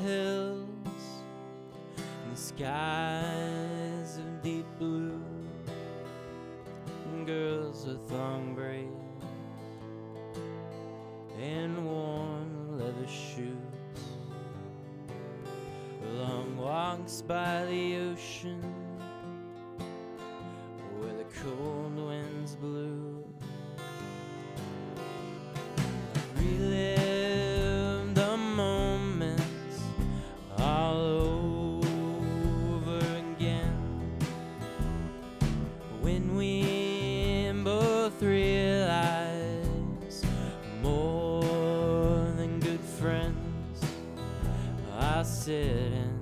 hills and the skies of deep blue, and girls with long braids and worn leather shoes, long walks by the ocean where the cold winds blew. Relive the moments all over again, when we both realize more than good friends are sitting.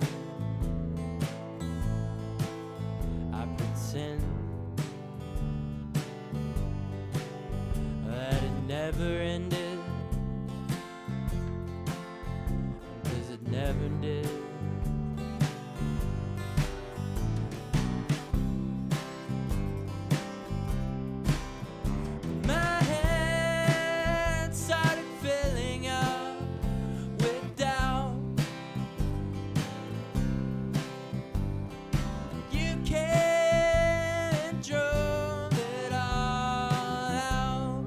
I pretend that it never ended, never did. My head started filling up with doubt. You came and drove it all out.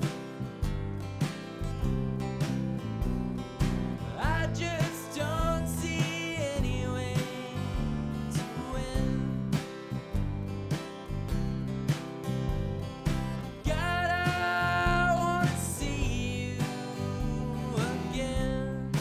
I just don't see any way to win. God, I wanna see you again.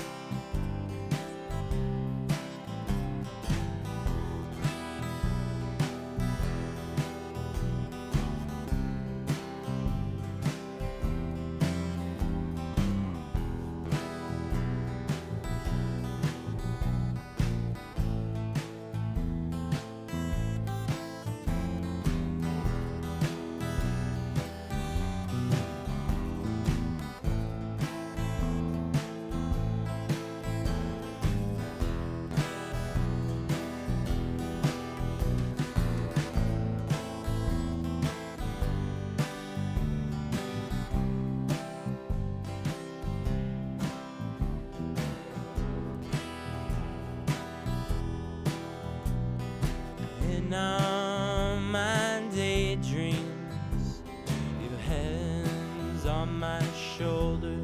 In all my daydreams, your hands on my shoulder.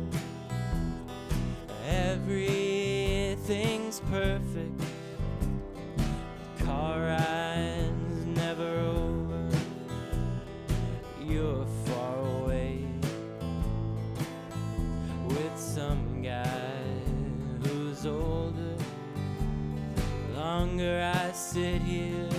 Everything's perfect, the car ride's never over. You're far away with some guy who's older. The longer I sit here,